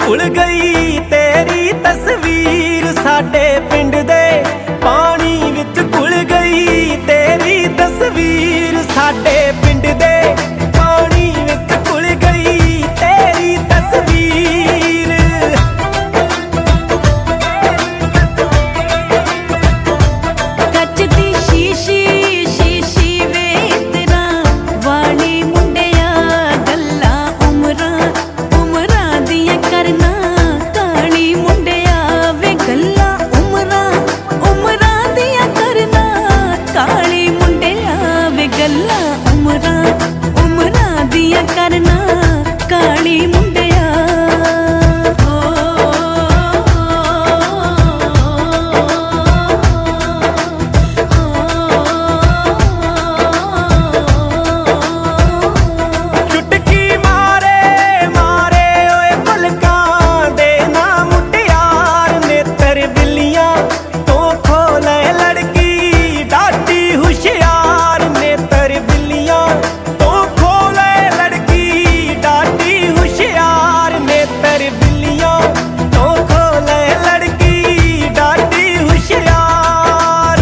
घुल गई तेरी तस्वीर साडे पिंड दे पानी विच घुल गई तेरी तस्वीर साडे पिंड दे पानी विच घुल गई तेरी तस्वीर। कच दी शीशी शीशी वे तेरा वाली मुंडिया गल्ला उमरा उमरा दिया करना काली मुंडिया वे गल्ला उमरा उमरा दिया करना काली मुंडिया वे गल्ला उमरा उमरा दिया करना काली मुंडिया। चुटकी मारे मारे ओए पलकां दे ना मुटियार नेत्र बिल्लियां तो खोले लड़की डाटी हुशियार नेत्र बिल्लियां तो खोले लड़की डाटी हुशियार नेत्र बिल्लियां तो खोले लड़की डाटी हुशियार।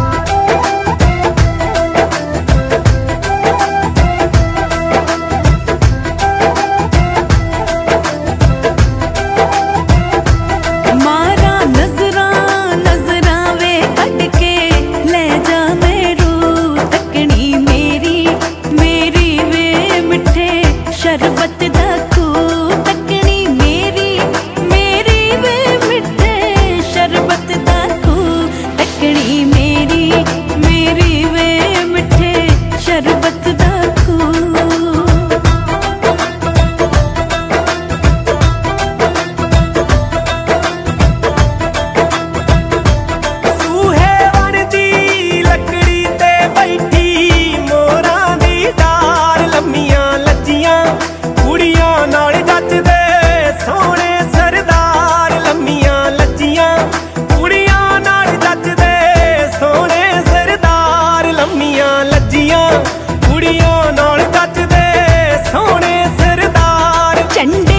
मारा नजरा नजरा वे कट के ले जा मेरू तकनी मेरी मेरी वे मिठे शरबत दा तू तकनी मेरी मेरी वे मिठे शरबत दा तू तकनी मेरी मेरी वे मिठे शरबत दा तू। सूहे वन दी लकड़ी ते बैठी मोरां दी डार लम्मियां लज्जियां कुड़ियां नाल जचदे सोहणे सरदार लम्मियां लज्जियां कुड़ियां नाल जचदे सोहणे सरदार लम्मियां लज्जियां कुड़ियां नाल जचदे सोहणे सरदार। झंडे